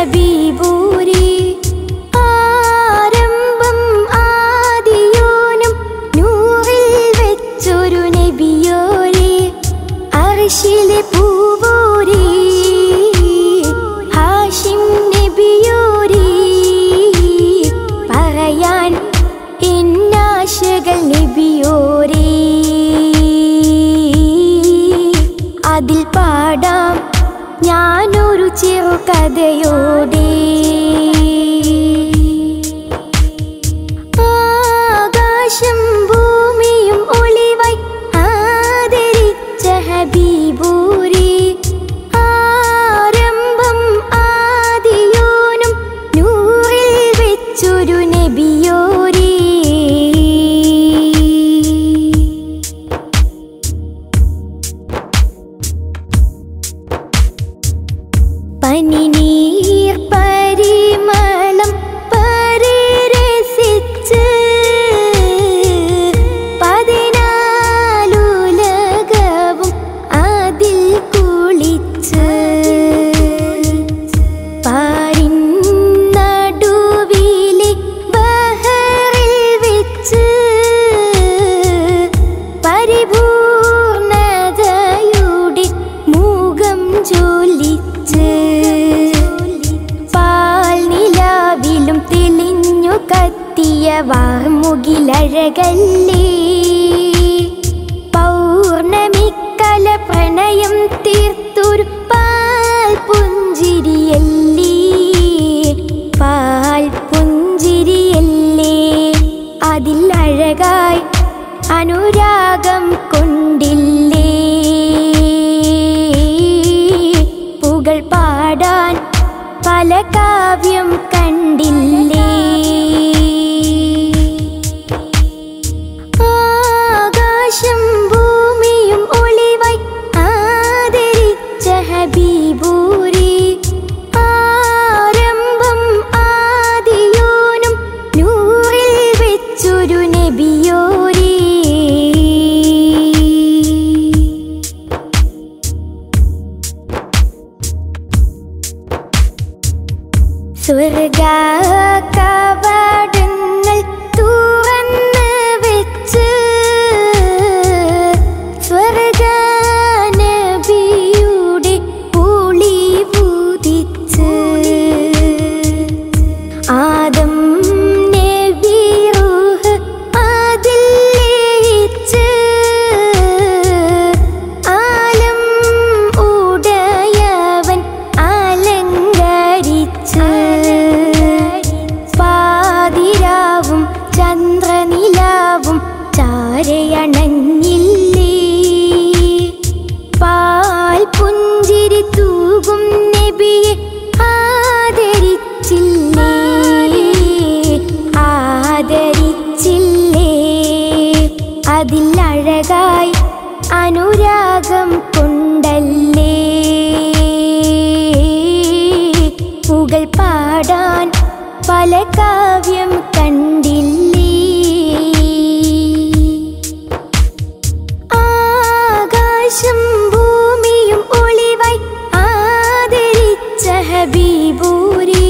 ഹബീബൂരി ആരംഭം ആദിയോനും നൂറിൽ വെച്ചൊരു നബിയോരി അർശിലെ പൂവൂരി ഹാഷിം നബിയോരി പറയാൻ ഇന്നാശകൾ നബിയോരി അതിൽ പാടാം ഞാനൊരു ചെറുകഥയോടെ ആകാശം ഭൂമിയും ഒളിവായി ആദരിച്ച ഹബീബൂരി ആരംഭം ആദിയോനും നൂറിൽ വെച്ചൊരു നബിയോരി പനിനീർ പരിമളം പരിരസിച്ച് പതിനാലുലകവും അതിൽ കുളിച്ച് പാരിൻ നടുവിലെ ബഹറിൽ വെച്ച് പരിപൂർണതയുടെ മുഖം ജ്വലിച്ച് പാൽനിലാവിലും തെളിഞ്ഞു കത്തിയ വാർമുകിലഴകല്ലേ പൗർണമിക്കല പ്രണയം തീർത്തൊരു പാൽ പുഞ്ചിരിയല്ലേ പാൽ പുഞ്ചിരിയല്ലേ അതിൽ അഴകായി അനുരാഗം കൊണ്ടില്ലേ പുകൾ പാടാൻ പല കാവ്യം കണ്ടില്ലേ ആകാശം ഭൂമിയും ഒളിവായി ആദരിച്ച ഹബീബൂരി ആരംഭം ആദിയോനും നൂറിൽ വെച്ചൊരു നബിയോരി സ്വർഗ കവാടങ്ങൾ തുറന്ന് വെച്ച് സ്വർഗ നബിയുടെ പുളി പൂതിച്ച് ആദം നബി റൂഹ് അതിൽ ലയിച്ച് ആലം ഉടയവൻ അലങ്കരിച്ച് പാതിരാവും ചന്ദ്രനിലാവും ചാരയണഞ്ഞില്ലേ പാൽ പുഞ്ചിരി തൂകും നബിയെ ആദരിച്ചില്ലേ ആദരിച്ചില്ലേ അതിൽ അഴകായി അനുരാഗം കൊണ്ടല്ലേ പുകൾ പാടാൻ പല കാവ്യം കണ്ടില്ലേ ആകാശം ഭൂമിയും ഒളിവായി ആദരിച്ച ഹബീബൂരി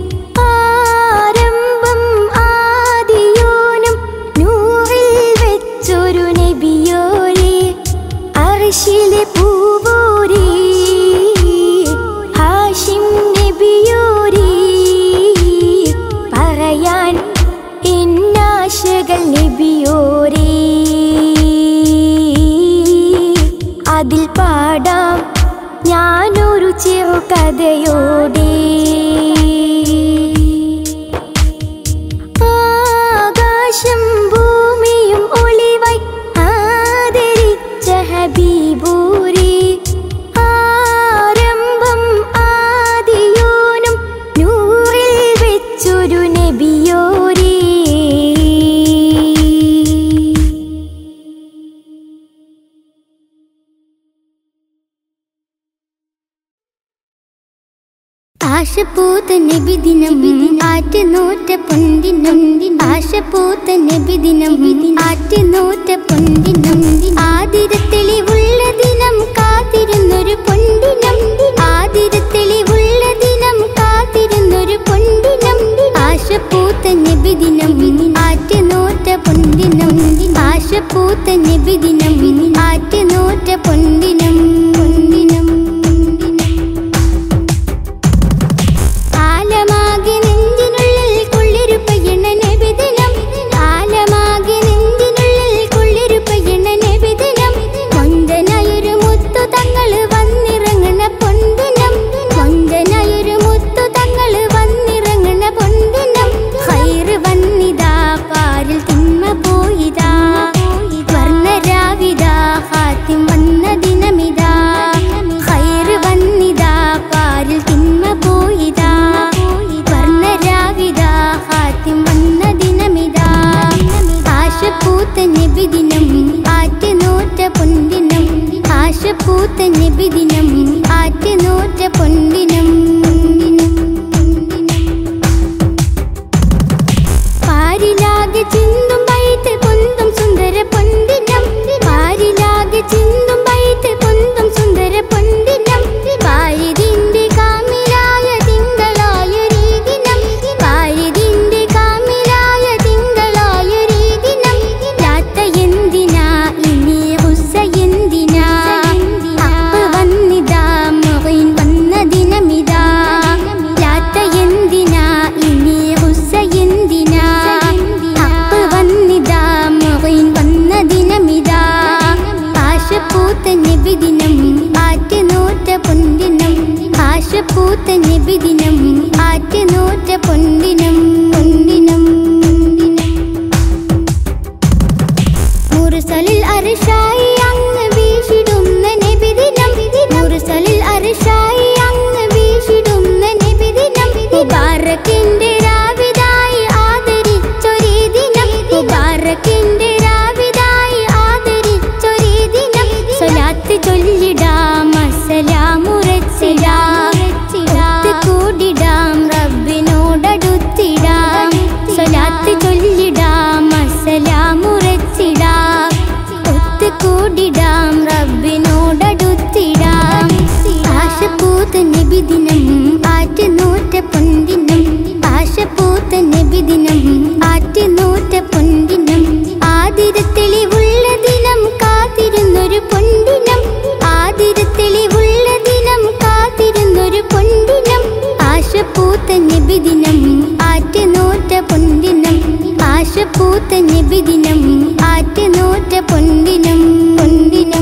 ആരംഭം ആദിയോനും നൂറിൽ വെച്ചൊരു നബിയോരി അർശിലെ പൂവൂരി ഹാഷിം നബിയോരി പറയാൻ ഇന്നാശകൾ നബിയോരി അതിൽ പാടാം ഞാനൊരു ചെറുകഥയോടെ ആകാശം ഭൂമിയും ഒളിവായി ആദരിച്ച ഹബീബൂരി ആരംഭം ആദിയോനും നൂറിൽ വെച്ചൊരു നബിയോരി ആശപൂത്ത നബിദിനം ആറ്റുനൂറ്റ പൊന്തിനം ആശപൂത്ത നബിദിനം ആറ്റുനൂറ്റ പൊന്തിനം ആതിരത്തെളിവുള്ള ദിനം കാത്തിരുന്നൊരു പൊന്തിനം ആതിരത്തെളിവുള്ള ദിനം കാത്തി ആശപൂത്ത നബിദിനം ആറ്റുനൂറ്റ പൊൻദിനം പൊൻദിനം മുർസലിൽ അർശായി അങ്ങ് വീശിടുന്ന നബിദിനം മുർസലിൽ അർശായി അങ്ങ് വീശിടുന്ന നബിദിനം മുബാറക്കിന്റെ രാവിതായി ആദരിച്ചൊരീ ദിനം മുബാറക്കിന്റെ രാവിതായി ആദരിച്ചൊരീ ദിനം സ്വലാത്ത് ചൊല്ലിടാം അസ്സലാമുറച്ചിടാം കൂടിടാം റബ്ബിനോടടുത്തിടാം സ്വലാത്ത് ചൊല്ലിടാം അസ്സലാമുറച്ചിടാം കൂടിടാം റബ്ബിനോടടുത്തിടാം ആശപൂത്ത നബിദിനം ആറ്റുനൂറ്റ പൊൻദിനം ആശപൂത്ത നബിദിനം ആറ്റുനൂറ്റ പൊൻദിനം ആതിരത്തെളിവുള്ള ദിനം കാത്തിരുന്നൊരു പൊൻദിനം ആതിരത്തെളിവുള്ള ദിനം കാത്തിരുന്നൊരു പൊൻദിനം ആശപൂത്ത നബിദിനം ആറ്റുനൂറ്റ പൊൻദിനം ആശപൂത്ത നബിദിനം ആറ്റുനൂറ്റ പൊൻദിനം പൊൻദിനം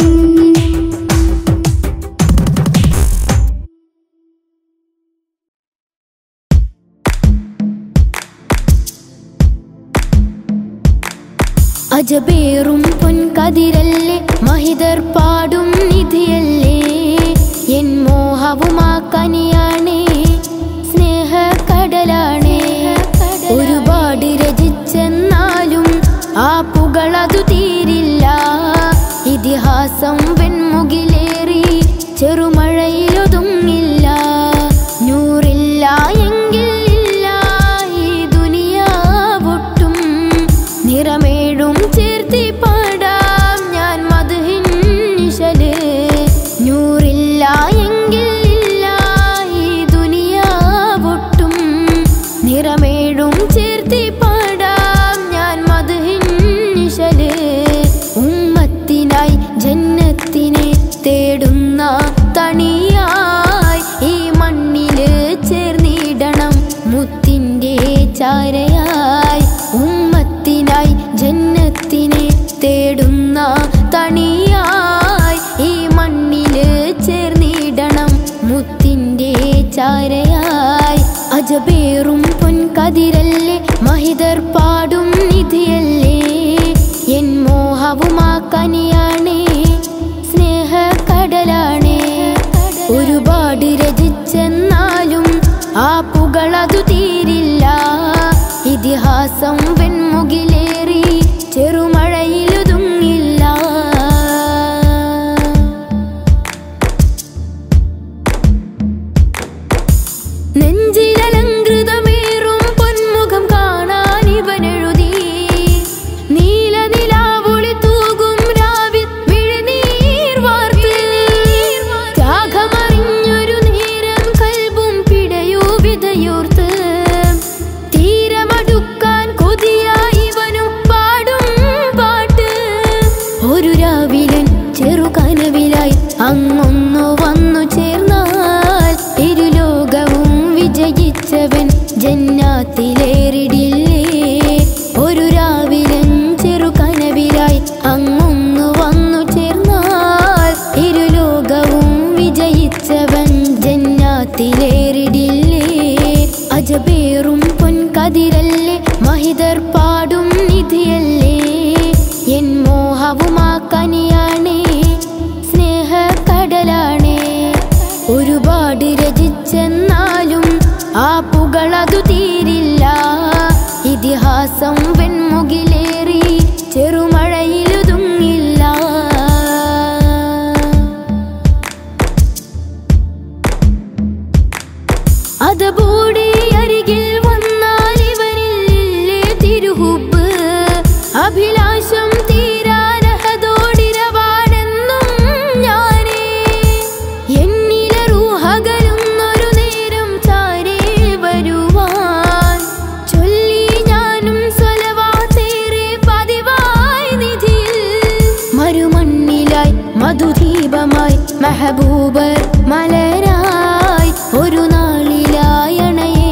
അജബേറും പൊൻകതിരല്ലേ മഹിതർ പാടും നിധിയല്ലേ എൻ മോഹവുമാ കനിയാണേ സ്നേഹക്കടലാണേ ഒരുപാട് രചിച്ചെന്നാലും ആ പുകളതു തീരില്ല ഇതിഹാസം വെൺമുകിലേറി ചെറുമഴയിലൊതുങ്ങില്ല നൂറില്ല എങ്കിൽ ഇല്ല ഈ ദുനിയാവൊട്ടും നിറമേഴും ചേർത്തി പാടാം ഞാൻ മദ്ഹിൻ നിശല് നൂറില്ല എങ്കിൽ ഇല്ല ഈ ദുനിയാവൊട്ടും നിറമേഴും ചേർത്തി പാടാം ഞാൻ മദ്ഹിൻ നിശല് ഉമ്മത്തിനായി ജന്നത്തിനെ തേടുന്ന തണിയായി ഈ മണ്ണില് ചേർന്നിടണം മുത്തിൻ്റെ ചാരയായി ഉമ്മത്തിനായി ജന്നത്തിനെ തേടുന്ന തണിയായി ഈ മണ്ണില് ചേർന്നിടണം മുത്തിൻ്റെ ചാരയായി അജബേറും പൊൻകതിരല്ലേ മഹിതർ പാടും നിധിയല്ലേ എൻ മോഹവുമാ കനിയാണേ സ്നേഹക്കടലാണേ ഒരുപാട് രചിച്ചെന്നാലും ആ പുകളതു തീരില്ല ഇതിഹാസം വെൺമുകിലേറി ചെറുമഴയിലൊതുങ്ങില്ല നെഞ്ചിലലങ്കൃതമേറും പൊന്മുഖം കാണാൻ ഇവനെഴുതി നീലനിലാവൊളി തൂകും രാവിൽ മിഴിനീർ വാർത്ത് ത്യാഗമറിഞ്ഞൊരു നേരം കൽബും പിടയൂ വിതയോർത്ത് തീരമടുക്കാൻ കൊതിയായി ഇവനും പാടും പാട്ട് ഒരു രാവിലൻ ചെറുകനവിലായി അങ്ങൊന്നു വന്നു ചേർന്നാൽ ഇരുലോകവും വിജയിച്ചവൻ ജന്നാത്തിലേറിടില്ലേ ഒരു രാവിലൻ ചെറുകനവിലായി അങ്ങൊന്നു വന്നു ചേർന്നാൽ ഇരുലോകവും വിജയിച്ചവൻ ജന്നാത്തിലേറിടില്ലേ അജബേറും പൊൻകതിരല്ലേ മഹിതർ പാടും നിധിയല്ലേ എൻ മോഹവുമാ കനിയാണേ സ്നേഹക്കടലാണേ ഒരുപാട് രചിച്ചെന്നാലും ആ പുകളതു തീരില്ല ഇതിഹാസം വെൺമുകിലേറി ചെറുമഴയിലൊതുങ്ങില്ല അതബൂടി അരികിൽ വന്നാൽ ഇവരില്ലേ തിരുഹുബ് അഭിലാഷം തീരാനഹതോടിരവാണെന്നും ഞാനേ എന്നിലെ റൂഹകലുന്നൊരു നേരം ചാരേ വരുവാൻ ചൊല്ലി ഞാനും സ്വലവാത്തേറെ പതിവായി നിധിയിൽ മരുമണ്ണിലായി മധുദീപമായി മെഹബൂബർ മലരായി ഒരു നാളിലായി അണയേ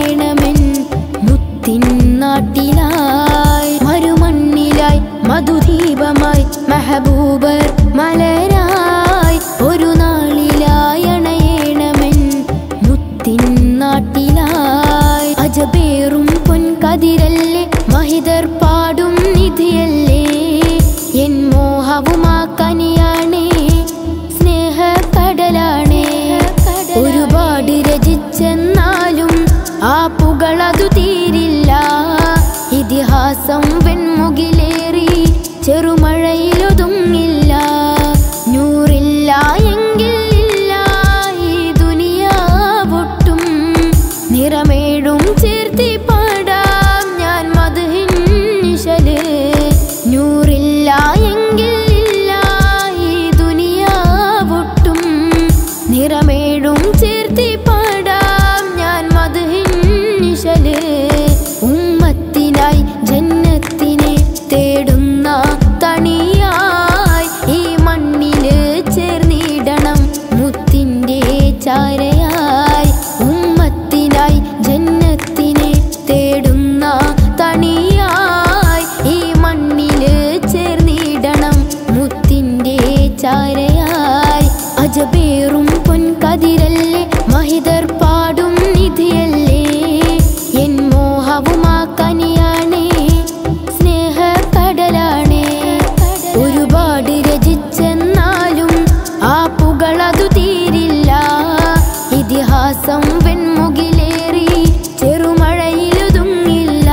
നാട്ടിലായി അജബേറും പൊൻകതിരല്ലേ മഹിതർ പാടും നിധിയല്ലേ എൻ മോഹവുമാ കനിയാണേ സ്നേഹക്കടലാണേ ഒരുപാട് രചിച്ചെന്നാലും ആ പുകളതു തീരില്ല ഇതിഹാസം വെൺമുകിലേറി ചെറുമഴയിലൊതുങ്ങില്ല നൂറില്ല എങ്കിൽ ഇല്ല ഈ ദുനിയാവൊട്ടും നിറമേഴും ചേർത്തി പാടാം ഞാൻ മദ്ഹിൻ നിശല് നൂറില്ല എങ്കിൽ ഇല്ല ഈ ദുനിയാവൊട്ടും നിറമേഴും ചേർത്തി പാടാം ഞാൻ മദ്ഹിൻ നിശല് ഉമ്മത്തിനായി ജന്നത്തിനെ തേടുന്ന തണിയായി ഈ മണ്ണില് ചേർന്നിടണം മുത്തിൻ്റെ ചാരയായി ഉമ്മത്തിനായി ജന്നത്തിനെ തേടുന്ന തണിയായി ഈ മണ്ണില് ചേർന്നിടണം മുത്തിൻ്റെ ചാരയായി അജബേറും പൊൻകതിരല്ലേ മഹിതർ പാടും നിധിയല്ലേ എൻ മോഹവുമാ കനിയാണേ സ്നേഹക്കടലാണേ ഒരുപാട് രചിച്ചെന്നാലും ആ പുകളതു തീരില്ല ഇതിഹാസം വെൺമുകിലേറി ചെറുമഴയിലൊതുങ്ങില്ല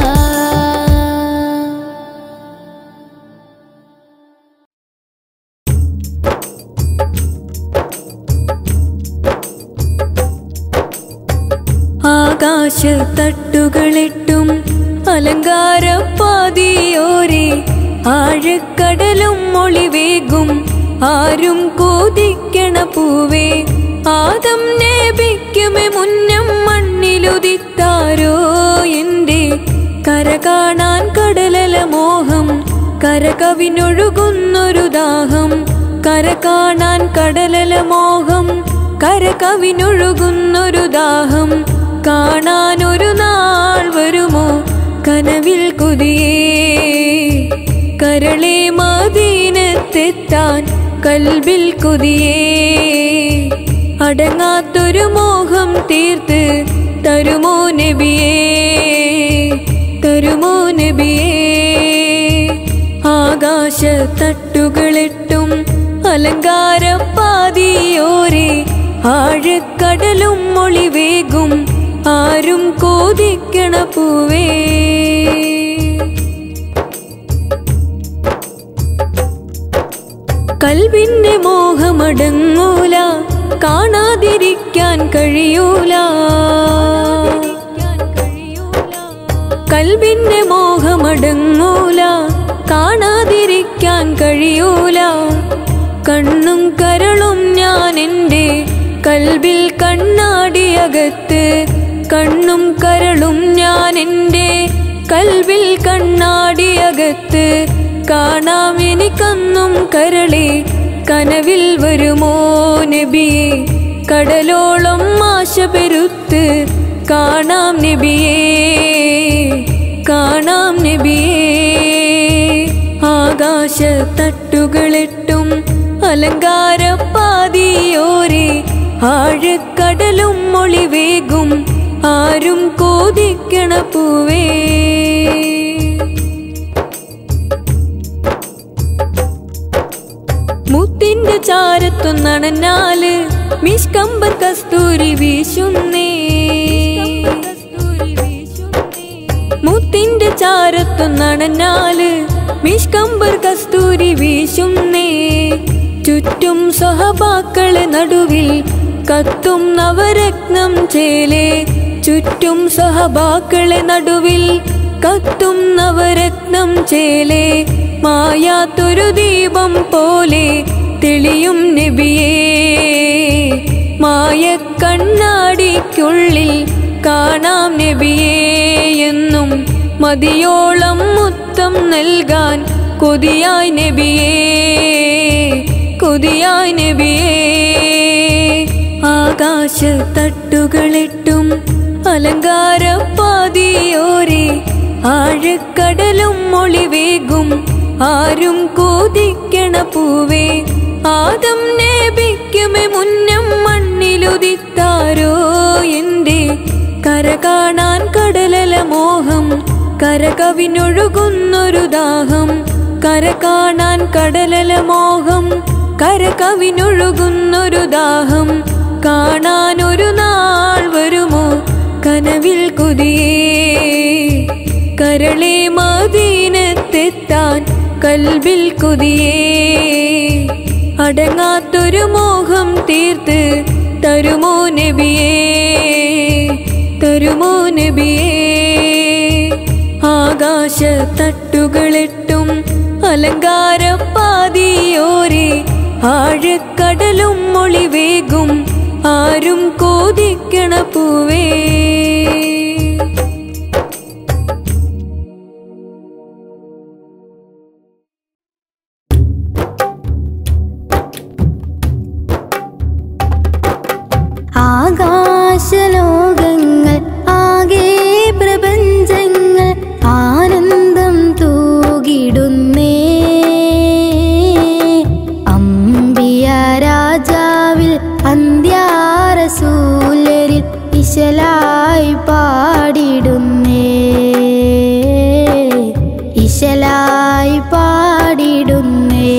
ആകാശത്തട്ടുകളെട്ടും അലങ്കാരപ്പാതിയോരെ ആഴക്കടലും മൊളിവേകും ആരും കൊതിക്കണ പൂവേ ആദം നബിക്കുമേ മുന്നം മണ്ണിലുദിത്താരോ എൻ്റെ കര കാണാൻ കടലല മോഹം കരകവിനൊഴുകുന്നൊരു ദാഹം കര കാണാൻ കടലല മോഹം കരകവിനൊഴുകുന്നൊരു ദാഹം കാണാനൊരു നാൾ വരുമോ കനവിൽ കൊതിയേ കരളെ മദീനത്തെത്താൻ കൽബിൽ കൊതിയേ അടങ്ങാത്തൊരു മോഹം തീർത്ത് തരുമോ നബിയേ തരുമോ നബിയേ ആകാശത്തട്ടുകളെട്ടും അലങ്കാരപ്പാതിയോരെ ആഴക്കടലും മൊളിവേകും ആരും കൊതിക്കണ പൂവേ കൽബിന്റെ മോഹമടങ്ങൂല കാണാതിരിക്കാൻ കഴിയൂല കൽബിന്റെ മോഹമടങ്ങൂല കാണാതിരിക്കാൻ കഴിയൂല കണ്ണും കരളും ഞാൻ എൻ്റെ കൽബിൽ കണ്ണാടിയകത്ത് കണ്ണും കരളും ഞാൻ എൻ്റെ കൽബിൽ കണ്ണാടിയകത്ത് കാണാം എനിക്കന്നും കരളെ കനവിൽ വരുമോ നബിയേ കടലോളം ആശ പെരുത്ത് കാണാം നബിയേ കാണാം നബിയേ ആകാശത്തട്ടുകളെട്ടും അലങ്കാരപ്പാതിയോരെ ആഴക്കടലും മൊളിവേകും ആരും കൊതിക്കണ പൂവേ മുത്തിന്റെ ചാരത്തൊന്നണഞ്ഞാല് മിഷ്കമ്പർ കസ്തൂരി വീശുന്നേ മുത്തിന്റെ ചാരത്തൊന്നണഞ്ഞാല് മിഷ്കമ്പർ കസ്തൂരി വീശുന്നേ ചുറ്റും സ്വഹബാക്കളെ നടുവിൽ കത്തും നവരത്നം ചേലേ ചുറ്റും സ്വഹബാക്കളെ നടുവിൽ കത്തും നവരത്നം ചേലേ മായാത്തൊരു ദീപം പോലെ തെളിയും നബിയേ മായ കണ്ണാടിക്കുള്ളിൽ കാണാം നബിയേ എന്നും മതിയോളം മുത്തം നൽകാൻ കൊതിയായി നബിയേ കൊതിയായി നബിയേ ആകാശത്തട്ടുകളെട്ടും അലങ്കാരപ്പാതിയോരെ ആഴക്കടലും മൊളിവേകും ആരും കൊതിക്കണ പൂവേ ആദം നബിക്കുമേ മുന്നം മണ്ണിലുദിത്താരോ എൻ്റെ കര കാണാൻ കടലല മോഹം കര കവിഞ്ഞൊഴുകുന്നൊരു ദാഹം കര കാണാൻ കടലല മോഹം കര കവിഞ്ഞൊഴുകുന്നൊരു ദാഹം കാണാനൊരു നാൾ വരുമോ കനവിൽ കൊതിയേ കരളെ മദീനത്തെത്താൻ കൽബിൽ കൊതിയേ അടങ്ങാത്തൊരു മോഹം തീർത്ത് തരുമോ നബിയേ തരുമോ നബിയേ ആകാശ തട്ടുകളെട്ടും അലങ്കാരപ്പാതിയോരെ ആഴക്കടലും മൊളിവേകും ആരും കോതിക്കണ പൂവേ ആകാശലോകങ്ങൾ ആകെ പ്രപഞ്ചങ്ങൾ ആനന്ദം തൂകിടുന്നേ അമ്പിയ രാജാവിൽ അന്ത്യാറസൂലരിൽ ഇശലായി പാടിടുന്നേ ഇശലായി പാടിടുന്നേ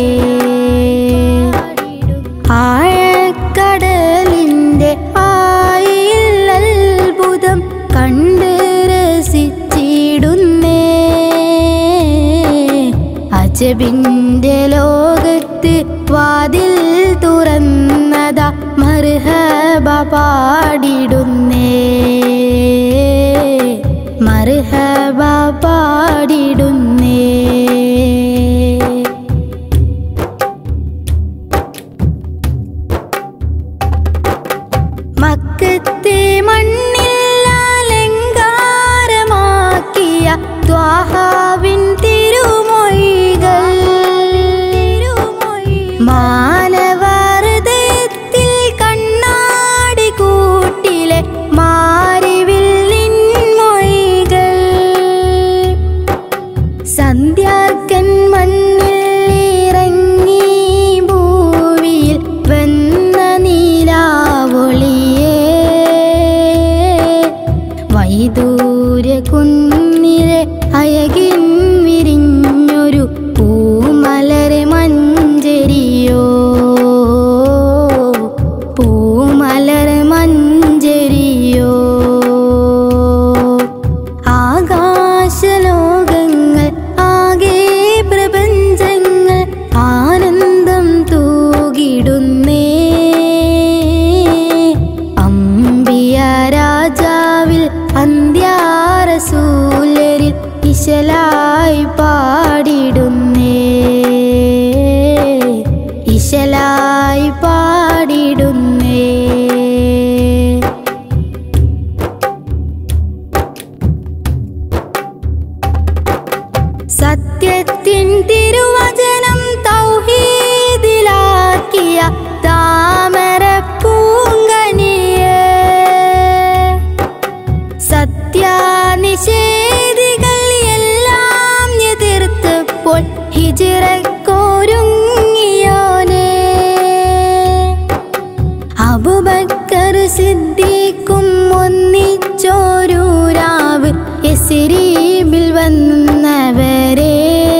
ആഴക്കടലിന്റെ ആയില്ലത്ഭുതം കണ്ട് രസിച്ചിടുന്നേ അജബിന്റെ ലോകത്ത് വാതിൽ തുറന്നതാ മർഹബ പാടിടുന്നേ മർഹബ പാടിടുന്നേ മക്കത്തെ മണ്ണിൽ അലങ്കാരമാക്കിയ ത്വാഹാവിൻ തിരുമൊഴികൾ മാനവഹൃദയത്തിൽ കണ്ണാടി കൂട്ടിലെ മാരിവില്ലിൻ മൊഴികൾ സന്ധ്യാർക്കൻ മണ്ണിൽ ഇറങ്ങി ഭൂവിയിൽ വന്ന നീലാവൊളിയേ വൈദൂര്യ കുന്നിലെ അയകിൻ വിരിഞ്ഞൊരു പൂമലരെ മഞ്ചരിയോ പൂമലരെ മഞ്ചരിയോ ആകാശലോകങ്ങൾ ആകെ പ്രപഞ്ചങ്ങൾ ആനന്ദം തൂകിടുന്നേ അമ്പിയ രാജാവിൽ അന്ത്യാറസൂലരിൽ ഇശലായി പാടിടുന്നേ ഇശലായി പാടിടുന്നേ സത്യത്തിൻ തിരുവചനം തൗഹീദിലാക്കിയ താമര പൂങ്കനിയേ സത്യാനിഷേധികൾ എല്ലാം എതിർത്തപ്പോൾ ഹിജ്റക്കൊരുങ്ങിയോനേ അബൂബക്കർ സിദ്ദീഖും ഒന്നിച്ചോരു രാവ് യസ്രീബിൽ വന്നവരെ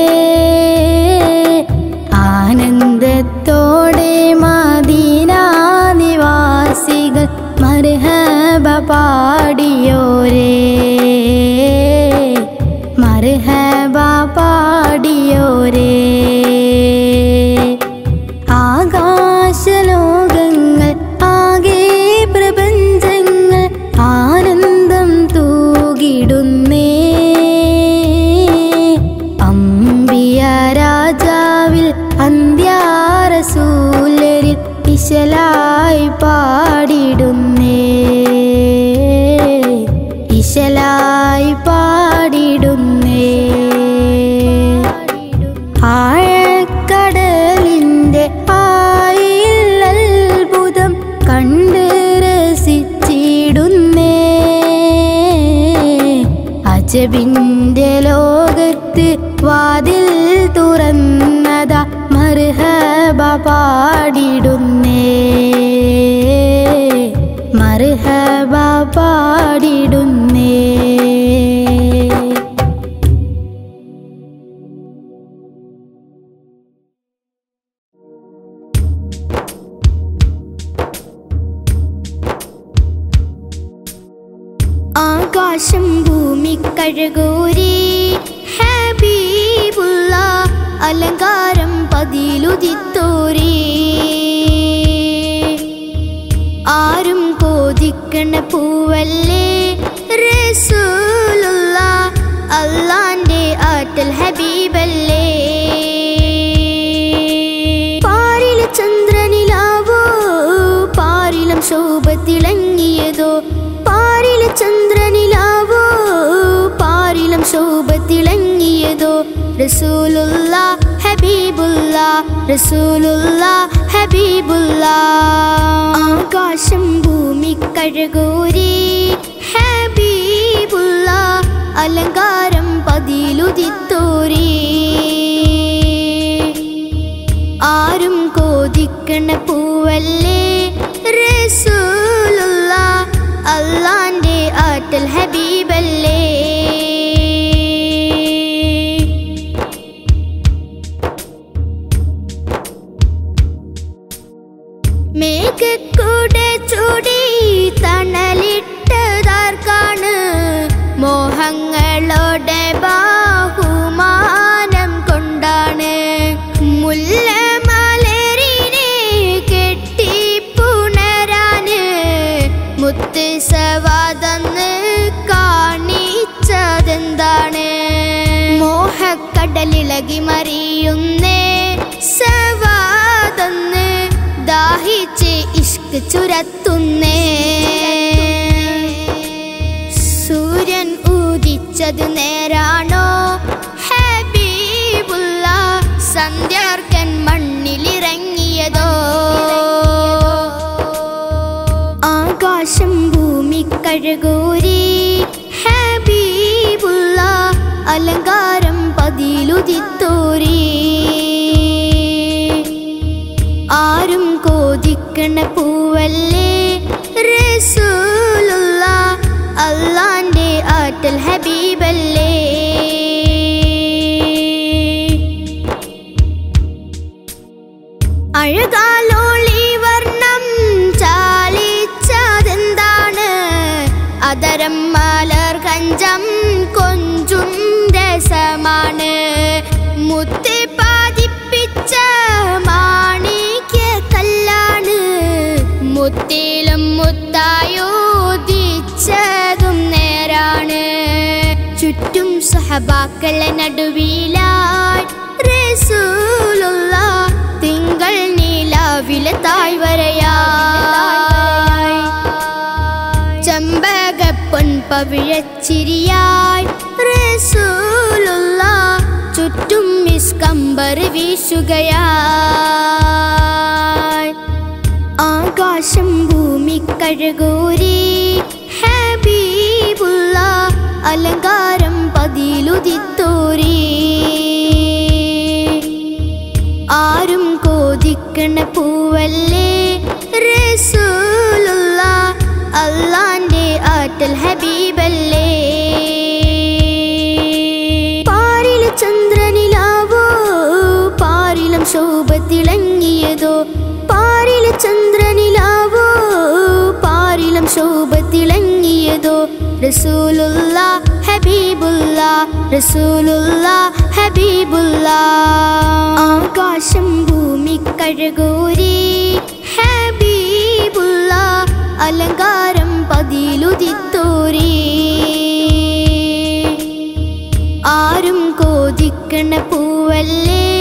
ആനന്ദത്തോടെ മദീന നിവാസികൾ മർഹബ പാടിയോരേ മർഹബ പാടിയോരേ ആകാശലോകങ്ങൾ ആകെ പ്രപഞ്ചങ്ങൾ ആനന്ദം തൂകിടുന്നേ അമ്പിയ രാജാവിൽ അന്ത്യാറസൂലരിൽ ഇശലായി പാടിടുന്നേ ഇശലായി പാടിടുന്നേ ആഴക്കടലിന്റെ ആയില്ലത്ഭുതം കണ്ട് രസിച്ചിടുന്നേ അജബിന്റെ ലോകത്ത് വാതിൽ തുറന്നതാ മർഹബ പാടിടുന്നേ മർഹബ പാടിടുന്നേ ആകാശം ഭൂമി കഴകൂരി ഹബീബുള്ള അലങ്കാരം പതിലുദിത്തോരി ആരും കോതിക്കണ പൂവല്ലേ റസൂലുള്ള അല്ലാന്റെ ആറ്റൽ ഹബീബല്ലേ പാരിലെ ചന്ദ്രനിലാവോ പാരിലം ശോഭത്തിളങ്ങിയതോ പാരിലെ ചന്ദ്രനിലാവോ പാരിലം ശോഭത്തിളങ്ങിയതോ റസൂലുള്ള ഹബീബുള്ള റസൂലുള്ള ഹബീബുള്ള ആകാശം ഭൂമി കഴകൂരി ഹബീബുള്ള അലങ്കാരം പതിലുദിത്തോരി ആരും കോതിക്കണ പൂവല്ലേ റസൂലുള്ള അല്ലാന്റെ ആറ്റൽ ഹബീബല്ലേ മേഘക്കൂടെ ചൂടി തണലിട്ടതാർക്കാണ് മോഹങ്ങളോടെ ബാഹുമാനം കൊണ്ടാണ് മുല്ലമലരിനെ കെട്ടിപ്പുണരാന് മുത്ത് സവാദന്ന് കാണിച്ചതെന്താണ് മോഹക്കടലിളകി മറിയുന്നേ സവാദന്ന് ദാഹിച്ച് ഇഷ്ക് ചുരത്തുന്നേ സൂര്യൻ ഉദിച്ചത് നേരാണോ ഹബീബുള്ള സന്ധ്യാർക്കൻ മണ്ണിലിറങ്ങിയതോ ആകാശം ഭൂമി കഴകൂരി ഹബീബുള്ള അലങ്കാരം പതിലുദിത്തോരി ആരും കോതിക്കണ പൂവല്ലേ റസൂലുള്ള അല്ലാന്റെ ആറ്റൽ ഹബീബല്ലേ അഴകാലോളി വർണ്ണം ചാലിച്ചതെന്താണ് അതരം മലർ കഞ്ചം കൊഞ്ചും രസമാണ് മുത്ത് പാതിപ്പിച്ച മാണിക്യ കല്ലാണ് മുത്തിലും മുത്തായോദിച്ചതും നേരാണ് ചുറ്റും സഹബാക്കളെ നടുവിലായി റസൂലുള്ള തിങ്കൾ നീലാവിലെ താഴ്വരയായി ചെമ്പകപ്പൊൻ പവിഴച്ചിരിയായി റസൂലുള്ള ചുറ്റും മിസ്കമ്പർ വീശുകയായി ആകാശം ഭൂമി കഴകൂരി ഹബീബുള്ള അലങ്കാരം പതിലുദിത്തോരി ആരും കോതിക്കണ പൂവല്ലേ റസൂലുള്ള അല്ലാന്റെ ആറ്റൽ ഹബീബല്ലേ പാരിലെ ചന്ദ്രനിലാവോ പാരിലം ശോഭത്തിളങ്ങിയതോ പാരിലെ ചന്ദ്രനിലാവോ പാരിലം ശോഭത്തിളങ്ങിയതോ റസൂലുള്ള ഹബീബുള്ള റസൂലുള്ള ഹബീബുള്ള ആകാശം ഭൂമി കഴകൂരി ഹബീബുള്ള അലങ്കാരം പതിലുദിത്തോരി ആരും കോതിക്കണ പൂവല്ലേ